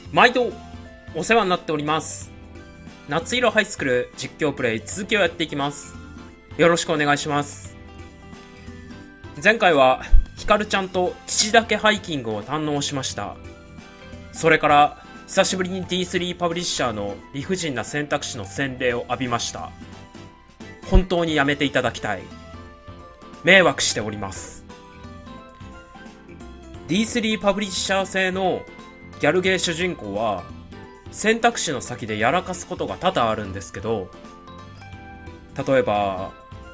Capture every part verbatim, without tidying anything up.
毎度お世話になっております。夏色ハイスクール実況プレイ続きをやっていきます。よろしくお願いします。前回はヒカルちゃんと父だけハイキングを堪能しました。それから久しぶりに ディースリー パブリッシャーの理不尽な選択肢の洗礼を浴びました。本当にやめていただきたい。迷惑しております。 ディースリー パブリッシャー製のギャルゲー主人公は選択肢の先でやらかすことが多々あるんですけど、例えば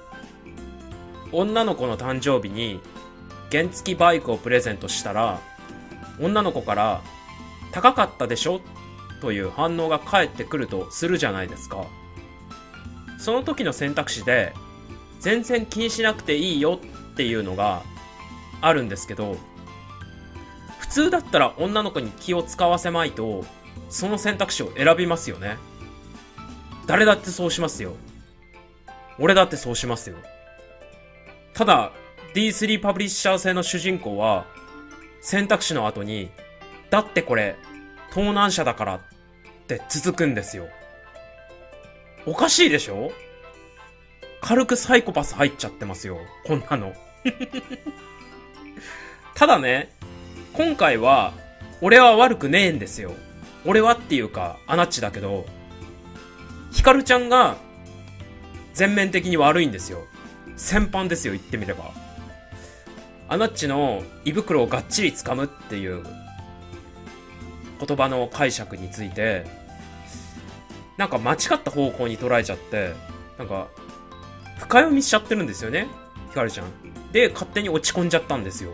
女の子の誕生日に原付バイクをプレゼントしたら、女の子から高かったでしょという反応が返ってくるとするじゃないですか。その時の選択肢で全然気にしなくていいよっていうのがあるんですけど、普通だったら女の子に気を使わせまいとその選択肢を選びますよね。誰だってそうしますよ。俺だってそうしますよ。ただ ディースリー パブリッシャー製の主人公は選択肢の後にだってこれ盗難車だからって続くんですよ。おかしいでしょ。軽くサイコパス入っちゃってますよ、こんなの。ただね、今回は俺は悪くねえんですよ。俺はっていうかアナッチだけど、ヒカルちゃんが全面的に悪いんですよ。先般ですよ、言ってみれば。アナッチの胃袋をがっちり掴むっていう言葉の解釈についてなんか間違った方向に捉えちゃって、なんか深読みしちゃってるんですよね、ヒカルちゃんで。勝手に落ち込んじゃったんですよ。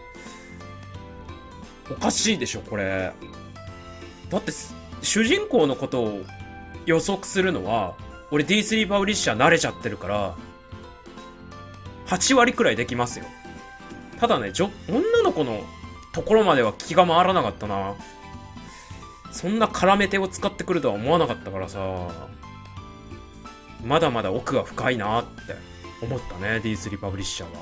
おかしいでしょこれ。だって主人公のことを予測するのは俺 ディースリー パブリッシャー慣れちゃってるからはち割くらいできますよ。ただね、女の子のところまでは気が回らなかったな。そんな絡め手を使ってくるとは思わなかったからさ、まだまだ奥が深いなって思ったね、 ディースリー パブリッシャー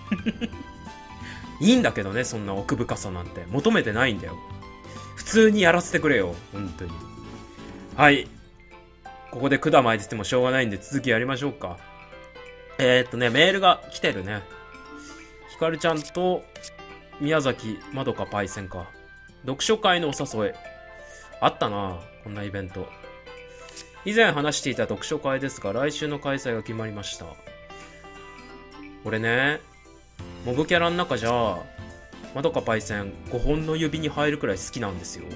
はいいんだけどね、そんな奥深さなんて求めてないんだよ。普通にやらせてくれよ、本当に。はい、ここで管巻いててもしょうがないんで続きやりましょうか。えー、っとねメールが来てるね。ひかるちゃんと宮崎まどかパイセンか。読書会のお誘いあったな、こんなイベント。以前話していた読書会ですが来週の開催が決まりました。俺ね、モブキャラの中じゃまどかパイセンごほんの指に入るくらい好きなんですよ。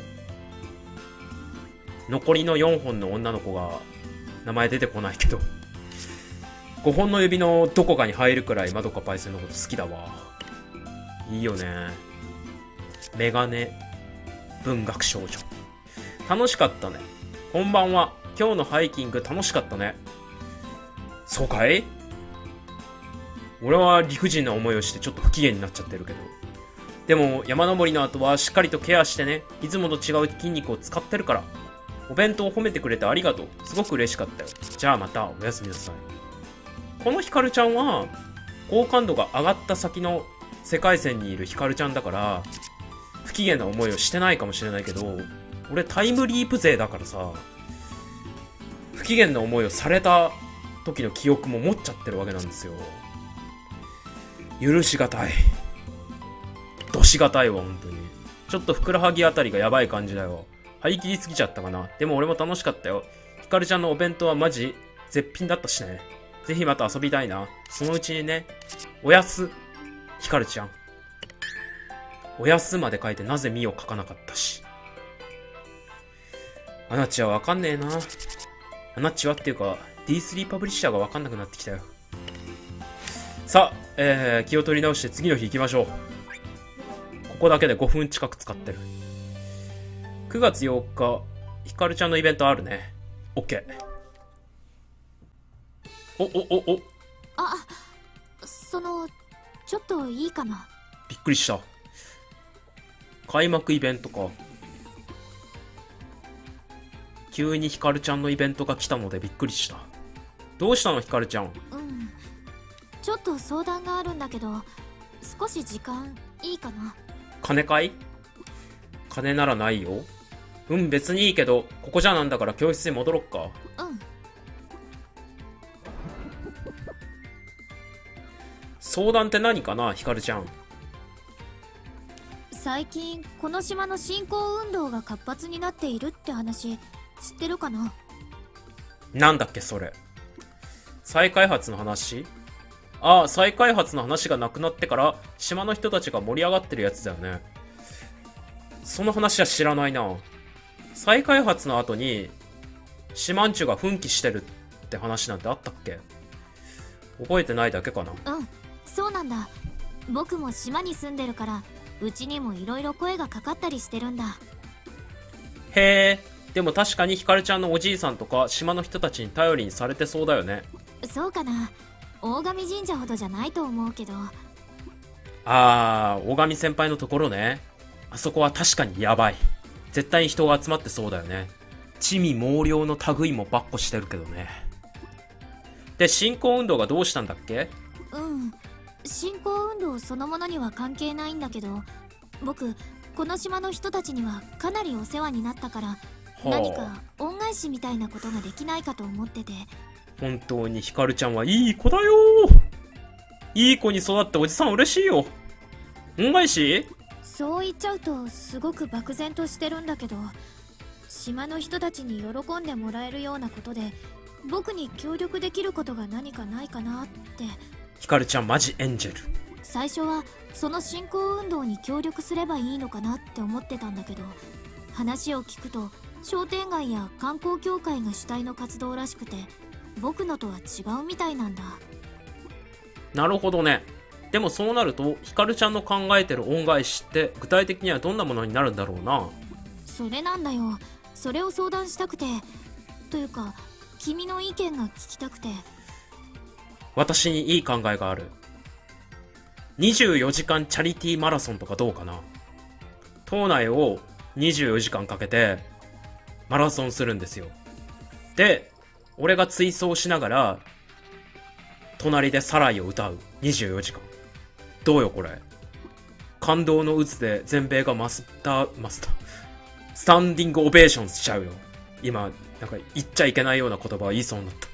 残りのよんほんの女の子が名前出てこないけどごほんの指のどこかに入るくらいまどかパイセンのこと好きだわ。いいよね。メガネ文学少女楽しかったね。こんばんは。今日のハイキング楽しかったね。そうかい。俺は理不尽な思いをしてちょっと不機嫌になっちゃってるけど、でも山登りの後はしっかりとケアしてね。いつもと違う筋肉を使ってるから。お弁当を褒めてくれてありがとう。すごく嬉しかったよ。じゃあまたおやすみなさい。このヒカルちゃんは好感度が上がった先の世界線にいるヒカルちゃんだから不機嫌な思いをしてないかもしれないけど、俺タイムリープ勢だからさ、不機嫌な思いをされた時の記憶も持っちゃってるわけなんですよ。許しがたい、どしがたいわ本当に。ちょっとふくらはぎあたりがやばい感じだよ。張り切りすぎちゃったかな。でも俺も楽しかったよ。ヒカルちゃんのお弁当はマジ絶品だったしね。ぜひまた遊びたいな。そのうちにね。おやすヒカルちゃん。おやすまで書いてなぜみを書かなかったし。アナッチはわかんねえな。アナッチはっていうか ディースリー パブリッシャーがわかんなくなってきたよ。さあ、えー、気を取り直して次の日行きましょう。ここだけでごふん近く使ってる。くがつようかヒカルちゃんのイベントあるね。 OK。 おおおおあ、そのちょっといいかな。 びっくりした。開幕イベントか。急にヒカルちゃんのイベントが来たのでびっくりした。どうしたのヒカルちゃん。 うん、ちょっと相談があるんだけど少し時間いいかな。 金かい。金ならないよ。 うん、別にいいけど、ここじゃなんだから教室に戻ろっか。 うん。 相談って何かな、ひかるちゃん。 最近この島の振興運動が活発になっているって話知ってるかな？ なんだっけそれ。再開発の話？ああ、再開発の話がなくなってから島の人たちが盛り上がってるやつだよね。その話は知らないな。再開発の後に島んちゅが奮起してるって話なんてあったっけ？覚えてないだけかな。 うん、そうなんだ。僕も島に住んでるからうちにもいろいろ声がかかったりしてるんだ。 へえ、でも確かにひかるちゃんのおじいさんとか島の人たちに頼りにされてそうだよね。 そうかな。大神神社ほどじゃないと思うけど。 あー、大神先輩のところね。あそこは確かにヤバい。絶対に人が集まってそうだよね。地味猛量の類もばっこしてるけどね。で、振興運動がどうしたんだっけ？ うん、振興運動そのものには関係ないんだけど、僕この島の人たちにはかなりお世話になったから、はあ、何か恩返しみたいなことができないかと思ってて。 本当にひかるちゃんはいい子だよ。いい子に育っておじさん嬉しいよ。恩返し？ そう言っちゃうとすごく漠然としてるんだけど、島の人たちに喜んでもらえるようなことで僕に協力できることが何かないかなって。 ひかるちゃんマジエンジェル。 最初はその振興運動に協力すればいいのかなって思ってたんだけど、話を聞くと商店街や観光協会が主体の活動らしくて、僕のとは違うみたいなんだ。 なるほどね。でもそうなるとひかるちゃんの考えてる恩返しって具体的にはどんなものになるんだろうな。 それなんだよ。それを相談したくて、というか君の意見が聞きたくて。 私にいい考えがある。にじゅうよじかんチャリティーマラソンとかどうかな。島内をにじゅうよじかんかけてマラソンするんですよ。で、俺が追走しながら隣でサライを歌うにじゅうよじかん。どうよこれ。感動の渦で全米がマスターマスタースタンディングオベーションしちゃうよ。今なんか言っちゃいけないような言葉を言いそうになった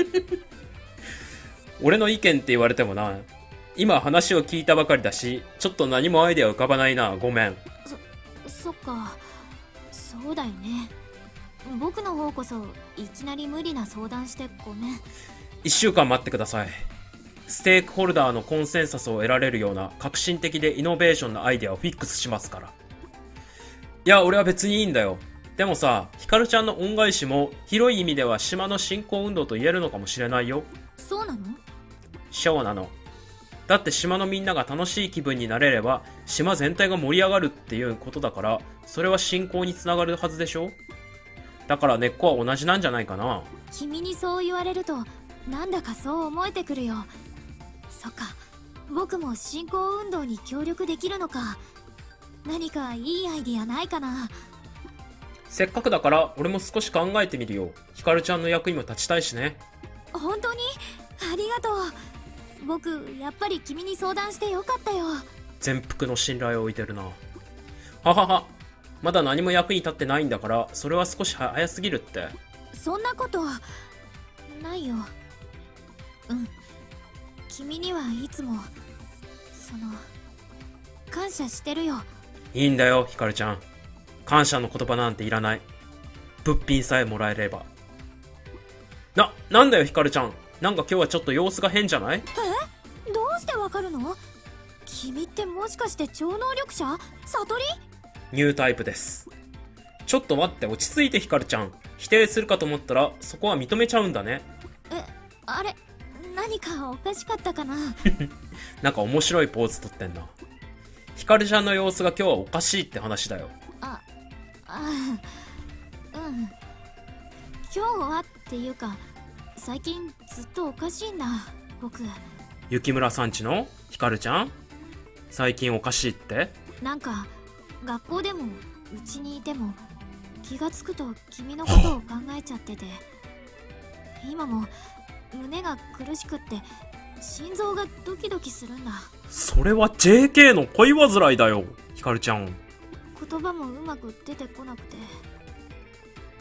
俺の意見って言われてもな、今話を聞いたばかりだしちょっと何もアイデア浮かばないな。ごめん。 そそっか、そうだよね。僕の方こそいきなり無理な相談してごめん。 いっしゅうかん待ってください。ステークホルダーのコンセンサスを得られるような革新的でイノベーションなアイデアをフィックスしますから。いや、俺は別にいいんだよ。でもさ、ひかるちゃんの恩返しも広い意味では島の振興運動と言えるのかもしれないよ。 そうなの？ そうなの。だって島のみんなが楽しい気分になれれば島全体が盛り上がるっていうことだから、それは振興につながるはずでしょ。だから根っこは同じなんじゃないかな。 君にそう言われるとなんだかそう思えてくるよ。そっか、僕も振興運動に協力できるのか。何かいいアイディアないかな。 せっかくだから俺も少し考えてみるよ。ひかるちゃんの役にも立ちたいしね。 本当にありがとう。僕やっぱり君に相談してよかったよ。 全幅の信頼を置いてるな。ははは。まだ何も役に立ってないんだから、それは少し早すぎるって。 そんなことないよ。うん、君にはいつもその感謝してるよ。 いいんだよひかるちゃん。感謝の言葉なんていらない。物品さえもらえれば。な、なんだよひかるちゃん。なんか今日はちょっと様子が変じゃない？ え？どうしてわかるの？君ってもしかして超能力者？悟り？ ニュータイプです。ちょっと待って、落ち着いてひかるちゃん。否定するかと思ったらそこは認めちゃうんだね。 え、あれ何かおかしかったかななんか面白いポーズとってんな。ひかるちゃんの様子が今日はおかしいって話だよ。 あ、あ、うん。今日はっていうか最近ずっとおかしいんだ僕。 雪村さんちのひかるちゃん、最近おかしいって？ なんか学校でもうちにいても気がつくと君のことを考えちゃってて、今も胸が苦しくって心臓がドキドキするんだ。 それは ジェーケー の恋煩いだよひかるちゃん。 言葉もうまく出てこなくて。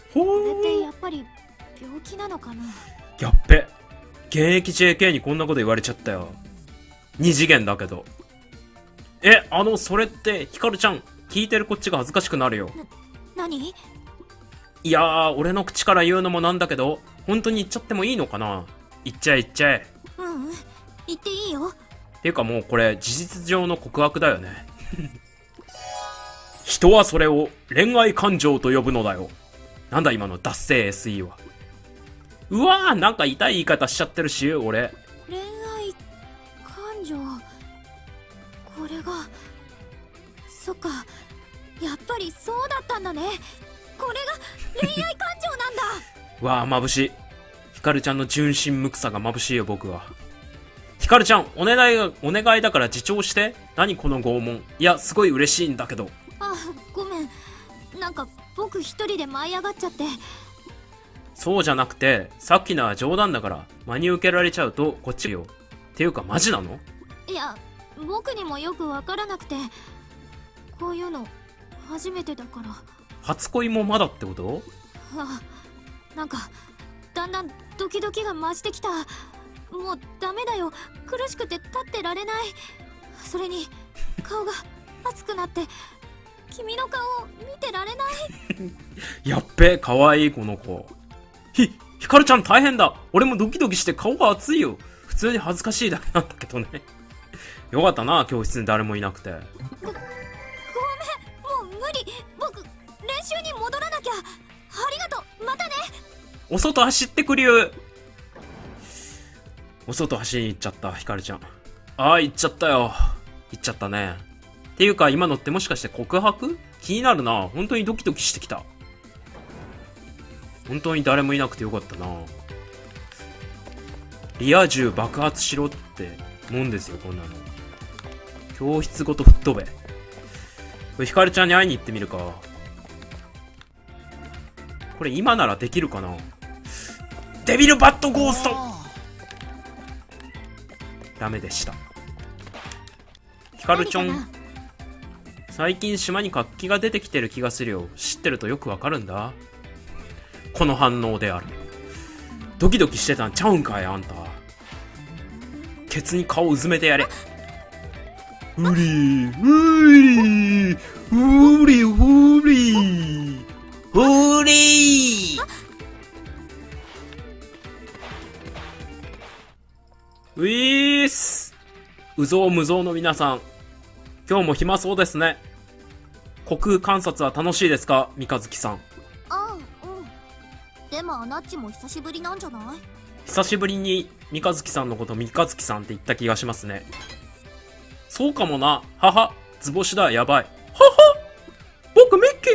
ほこれってー。 やっぱり病気なのかな。 やっべ。現役 ジェーケー にこんなこと言われちゃったよ。二次元だけど。え、あの、それって、ヒカルちゃん、聞いてるこっちが恥ずかしくなるよ。 何？ いやー、俺の口から言うのもなんだけど、本当に言っちゃってもいいのかな？言っちゃえ言っちゃえ。 うんうん、言っていいよ。 ていうかもうこれ、事実上の告白だよね。人はそれを恋愛感情と呼ぶのだよ。なんだ今の脱線 エスイー は。うわー、なんか痛い言い方しちゃってるし、俺。 恋愛感情、これが、そっか、やっぱりそうだったんだね。これが恋愛感情なんだ。 わー、眩しい。ヒカルちゃんの純真無垢が眩しいよ、僕は。ヒカルちゃん、お願いが、お願いだから自重して。何この拷問。いや、すごい嬉しいんだけど。 あ、ごめん。なんか僕一人で舞い上がっちゃって。 そうじゃなくて、さっきのは冗談だから、真に受けられちゃうと、こっちよ。っていうか、マジなの？ いや、僕にもよくわからなくて、こういうの初めてだから。 初恋もまだってこと？ あ、なんかだんだんドキドキが増してきた。もうダメだよ、苦しくて立ってられない。それに顔が熱くなって君の顔を見てられない。 やっべ、かわいいこの子。ひ、ヒカルちゃん大変だ。俺もドキドキして顔が熱いよ。普通に恥ずかしいだけなんだけどね。よかったな、教室に誰もいなくて。 ご、ごめん、もう無理。僕練習に戻らなきゃ。ありがとう、またね。 お外走ってくりゅう。お外走りに行っちゃった、ヒカルちゃん。ああ、行っちゃったよ。行っちゃったね。っていうか、今のってもしかして告白？気になるな。本当にドキドキしてきた。本当に誰もいなくてよかったな。リア充爆発しろってもんですよ、こんなの。教室ごと吹っ飛べ。これヒカルちゃんに会いに行ってみるか。これ今ならできるかな。デビルバッドゴースト。ダメでした。ヒカルちゃん、最近島に活気が出てきてる気がするよ。知ってるとよくわかるんだ。この反応である。ドキドキしてたんちゃうんかい、あんた。ケツに顔うずめてやれ。うりー、うりー、うり、うり、うりー。ういーす。うぞうむぞうの皆さん、今日も暇そうですね。虚空観察は楽しいですか、三日月さん。 あ、うん。でもアナッチも久しぶりなんじゃない？ 久しぶりに三日月さんのこと三日月さんって言った気がしますね。そうかもな。はは、図星だ、やばい。はは、僕メッキ。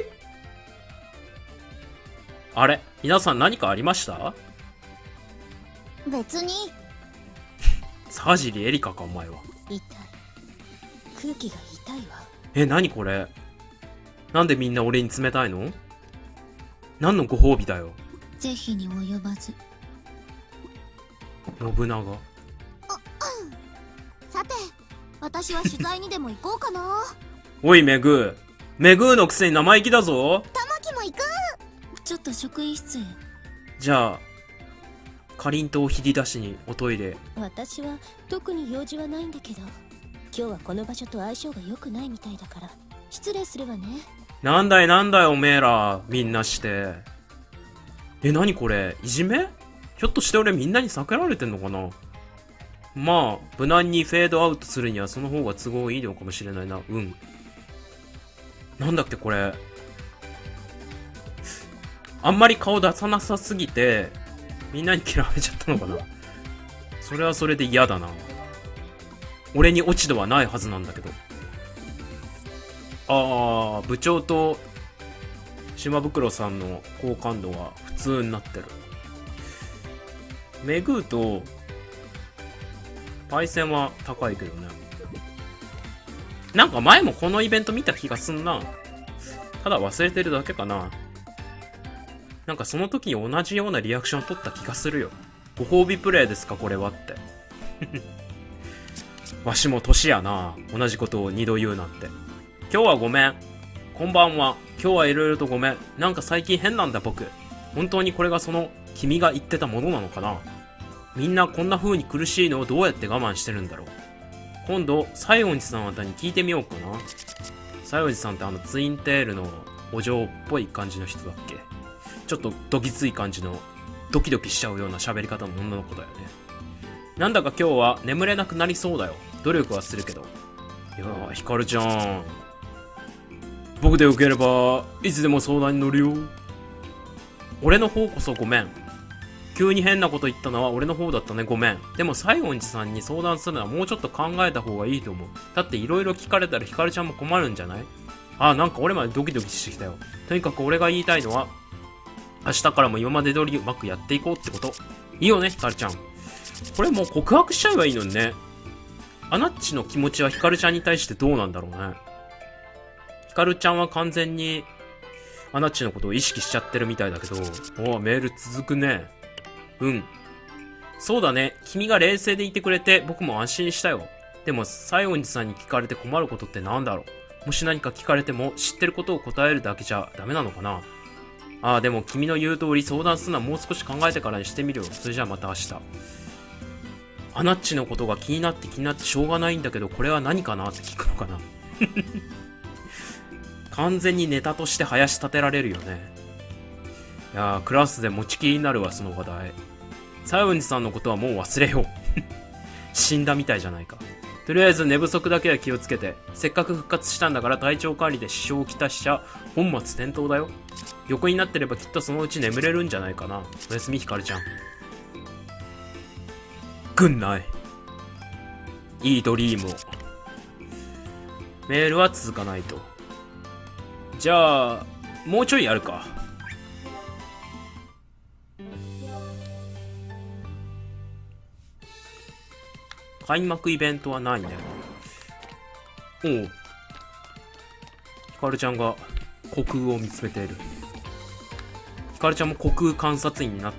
あれ、皆さん何かありました？ 別に。 沢尻エリカか、お前は。 痛い。空気が痛いわ。 え、何これ。なんでみんな俺に冷たいの？何のご褒美だよ。 是非に及ばず。 信長。 さて、私は取材にでも行こうかな。 おい、メグー。メグーのくせに生意気だぞ。 玉木も行く。ちょっと職員室へ。 じゃあ、かりんとうをひり出しにおトイレ。 私は特に用事はないんだけど、今日はこの場所と相性が良くないみたいだから失礼するわね。 なんだいなんだいおめえら、みんなして。え、なにこれ、いじめ？ひょっとして俺みんなに避けられてんのかな？まあ、無難にフェードアウトするにはその方が都合いいのかもしれないな。うん。なんだっけこれ。あんまり顔出さなさすぎて、みんなに嫌われちゃったのかな。それはそれで嫌だな。俺に落ち度はないはずなんだけど。あー、部長と島袋さんの好感度は普通になってる。メグーとパイセンは高いけどね。なんか前もこのイベント見た気がすんな。ただ忘れてるだけかな。なんかその時に同じようなリアクションを取った気がするよ。ご褒美プレイですかこれはってわしも年やな、同じことを二度言うなんて。今日はごめん。こんばんは。今日はいろいろとごめん。なんか最近変なんだ僕。 本当にこれがその君が言ってたものなのかな。みんなこんな風に苦しいのをどうやって我慢してるんだろう。今度西園寺さんあたりに聞いてみようかな。西園寺さんってあのツインテールのお嬢っぽい感じの人だっけ。ちょっとドキつい感じのドキドキしちゃうような喋り方の女の子だよね。なんだか今日は眠れなくなりそうだよ。努力はするけど。いやー、ヒカルちゃん、僕でよければいつでも相談に乗るよ。俺の方こそごめん。急に変なこと言ったのは俺の方だったね、ごめん。でも西園寺さんに相談するのはもうちょっと考えた方がいいと思う。だって色々聞かれたらヒカルちゃんも困るんじゃない？あー、なんか俺までドキドキしてきたよ。とにかく俺が言いたいのは、明日からも今まで通りうまくやっていこうってこと。いいよね、ヒカルちゃん。これもう告白しちゃえばいいのにね。アナッチの気持ちはヒカルちゃんに対してどうなんだろうね。ヒカルちゃんは完全にアナッチのことを意識しちゃってるみたいだけど、おー、メール続くね。うん。そうだね。君が冷静でいてくれて僕も安心したよ。でも西園寺さんに聞かれて困ることってなんだろう。もし何か聞かれても知ってることを答えるだけじゃダメなのかな。ああ、でも君の言う通り相談するのはもう少し考えてからにしてみるよ。それじゃあまた明日。アナッチのことが気になって気になってしょうがないんだけど、これは何かなって聞くのかな。完全にネタとして林立てられるよね。いやー、クラスで持ちきりになるわ、その話題。西園寺さんのことはもう忘れよう。死んだみたいじゃないか。とりあえず寝不足だけは気をつけて。せっかく復活したんだから体調管理で支障をきたしちゃ本末転倒だよ。横になってればきっとそのうち眠れるんじゃないかな。おやすみひかるちゃん。グンナイ。いいドリームを。メールは続かないと。じゃあもうちょいやるか。開幕イベントはないね。おう。ひかるちゃんが虚空を見つめている。ひかるちゃんも虚空観察員になった？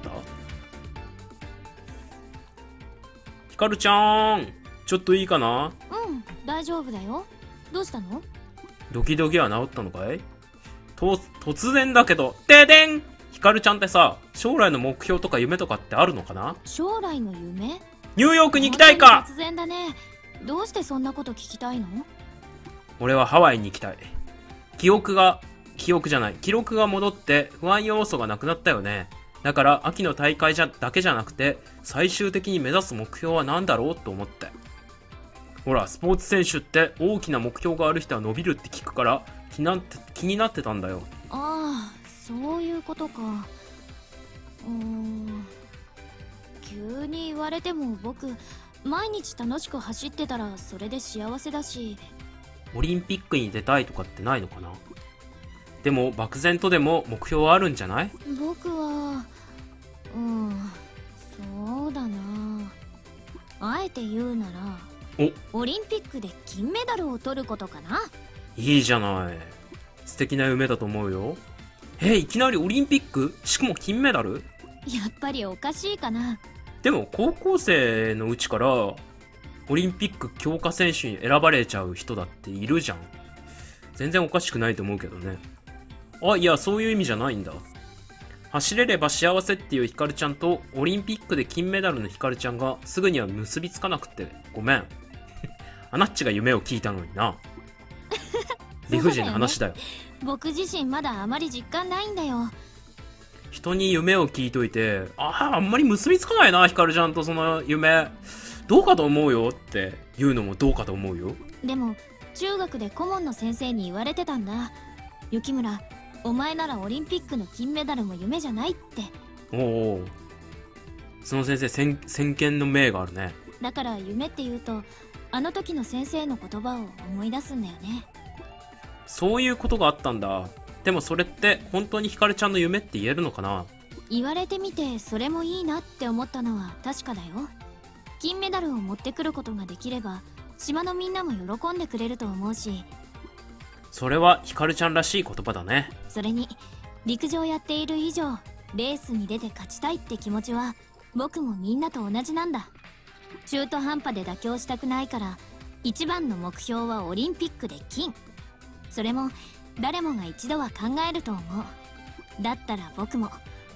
ひかるちゃん、ちょっといいかな？ うん、大丈夫だよ。どうしたの？ ドキドキは治ったのかい？と、突然だけど、ででん！ひかるちゃんってさ、将来の目標とか夢とかってあるのかな？ 将来の夢？ ニューヨークに行きたいか？ 突然だね。どうしてそんなこと聞きたいの？ 俺はハワイに行きたい。記憶が、記憶じゃない、記録が戻って不安要素がなくなったよね。だから秋の大会じゃだけじゃなくて、最終的に目指す目標は何だろうと思って。ほら、スポーツ選手って大きな目標がある人は伸びるって聞くから気になって、気になってたんだよ。 ああ、そういうことか。うーん、急に言われても僕毎日楽しく走ってたらそれで幸せだし。 オリンピックに出たいとかってないのかな？でも漠然とでも目標はあるんじゃない？ 僕はうん、そうだな。あえて言うならオリンピックで金メダルを取ることかな。 いいじゃない。素敵な夢だと思うよ。え、いきなりオリンピック？しかも金メダル？ やっぱりおかしいかな。でも高校生のうちからオリンピック強化選手に選ばれちゃう人だっているじゃん。全然おかしくないと思うけどね。あ、いや、そういう意味じゃないんだ。走れれば幸せっていうヒカルちゃんとオリンピックで金メダルのヒカルちゃんがすぐには結びつかなくてごめん。アナッチが夢を聞いたのにな。理不尽な話だよ。 僕自身まだあまり実感ないんだよ。 人に夢を聞いといて、ああ、あんまり結びつかないな、ヒカルちゃんとその夢。どうかと思うよって言うのもどうかと思うよ。 でも、中学で顧問の先生に言われてたんだ。雪村、お前ならオリンピックの金メダルも夢じゃないって。 おお。その先生、先、先見の明があるね。 だから夢って言うと、あの時の先生の言葉を思い出すんだよね。 そういうことがあったんだ。でもそれって本当にヒカルちゃんの夢って言えるのかな？ 言われてみてそれもいいなって思ったのは確かだよ。金メダルを持ってくることができれば島のみんなも喜んでくれると思うし。 それはヒカルちゃんらしい言葉だね。 それに陸上やっている以上レースに出て勝ちたいって気持ちは僕もみんなと同じなんだ。中途半端で妥協したくないから一番の目標はオリンピックで金。それも誰もが一度は考えると思う。だったら僕も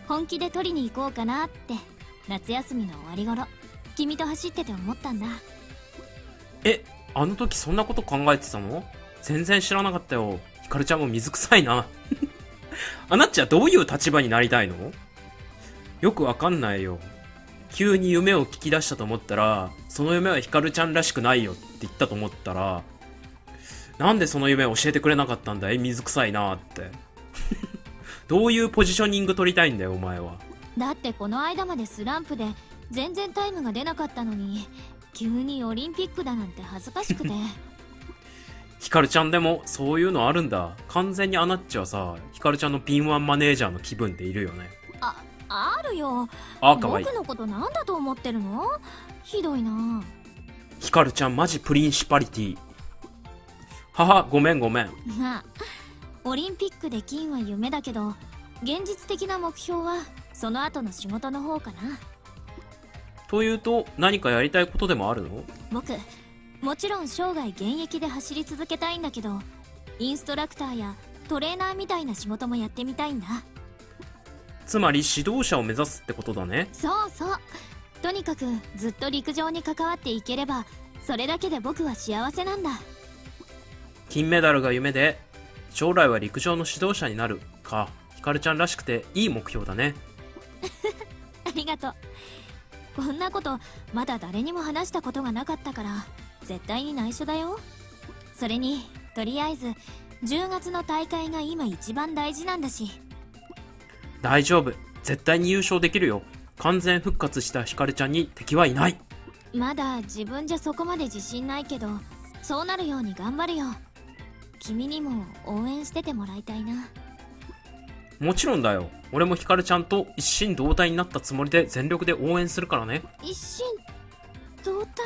本気で取りに行こうかなって夏休みの終わり頃君と走ってて思ったんだ。 え、あの時そんなこと考えてたの？全然知らなかったよ。ひかるちゃんも水臭いな。あなっちはどういう立場になりたいの？よくわかんないよ。急に夢を聞き出したと思ったら、その夢はひかるちゃんらしくないよって言ったと思ったら、なんでその夢を教えてくれなかったんだい？水臭いなって。どういうポジショニング取りたいんだよお前は。 だってこの間までスランプで全然タイムが出なかったのに、急にオリンピックだなんて恥ずかしくて。 ひかるちゃんでもそういうのあるんだ。完全にアナッチはさ、ひかるちゃんの敏腕マネージャーの気分でいるよね。 あ、あるよ。 あ、かわいい。 僕のことなんだと思ってるの？ひどいな。 ひかるちゃんマジプリンシパリティ。はは、ごめんごめん。 まあ、オリンピックで金は夢だけど、現実的な目標はその後の仕事の方かな。 というと、何かやりたいことでもあるの？ 僕、もちろん生涯現役で走り続けたいんだけど、インストラクターやトレーナーみたいな仕事もやってみたいんだ。 つまり指導者を目指すってことだね。 そうそう。とにかくずっと陸上に関わっていければ、それだけで僕は幸せなんだ。 金メダルが夢で、将来は陸上の指導者になるか。ひかるちゃんらしくていい目標だね。 ありがとう。こんなことまだ誰にも話したことがなかったから、絶対に内緒だよ。それにとりあえずじゅうがつの大会が今一番大事なんだし。 大丈夫、絶対に優勝できるよ。完全復活したひかるちゃんに敵はいない。 まだ自分じゃそこまで自信ないけど、そうなるように頑張るよ。君にも応援しててもらいたいな。 もちろんだよ。俺もひかるちゃんと一心同体になったつもりで全力で応援するからね。 一心同体？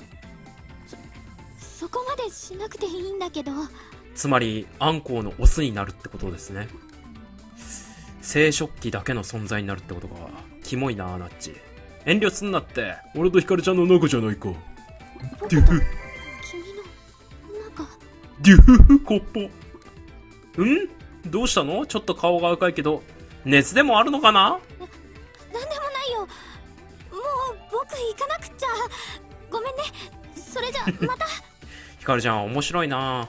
そ、そこまでしなくていいんだけど。 つまり、アンコウのオスになるってことですね。生殖器だけの存在になるってことか。キモいな、ナッチ。遠慮すんなって。俺とひかるちゃんの仲じゃないか。デュフ。 君の中。 デュフフコッポ。ん？どうしたの？ちょっと顔が赤いけど、熱でもあるのかな？な、なんでもないよ。もう僕行かなくっちゃ。ごめんね。それじゃまた。 ひかるちゃん面白いな。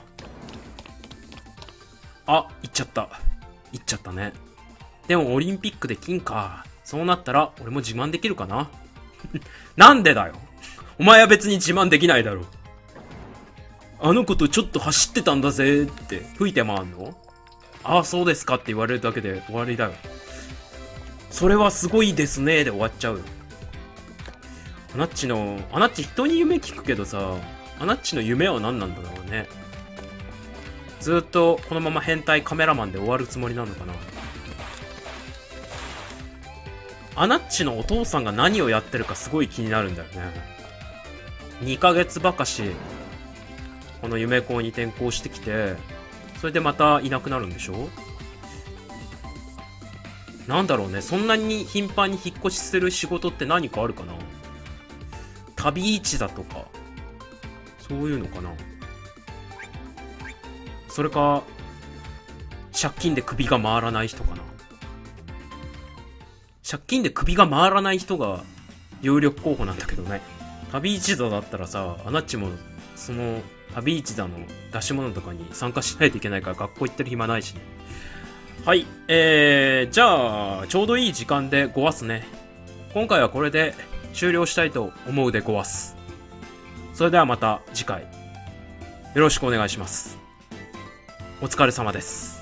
あ、行っちゃった。行っちゃったね。でもオリンピックで金か。そうなったら俺も自慢できるかな。なんでだよ。お前は別に自慢できないだろ。あの子とちょっと走ってたんだぜって吹いて回んの？ああ、そうですかって言われるだけで終わりだよ。それはすごいですねで終わっちゃうよ。アナッチの、アナッチ人に夢聞くけどさ、アナッチの夢は何なんだろうね。ずーっとこのまま変態カメラマンで終わるつもりなのかな。アナッチのお父さんが何をやってるかすごい気になるんだよね。にかげつばかし、この夢校に転校してきて、それでまたいなくなるんでしょ？なんだろうね、そんなに頻繁に引っ越しする仕事って何かあるかな？旅市だとか、そういうのかな？それか、借金で首が回らない人かな？借金で首が回らない人が有力候補なんだけどね。旅市座だったらさ、アナッチもその旅市座の出し物とかに参加しないといけないから学校行ってる暇ないしね。はい、えー、じゃあちょうどいい時間でごわすね。今回はこれで終了したいと思うでごわす。それではまた次回よろしくお願いします。お疲れ様です。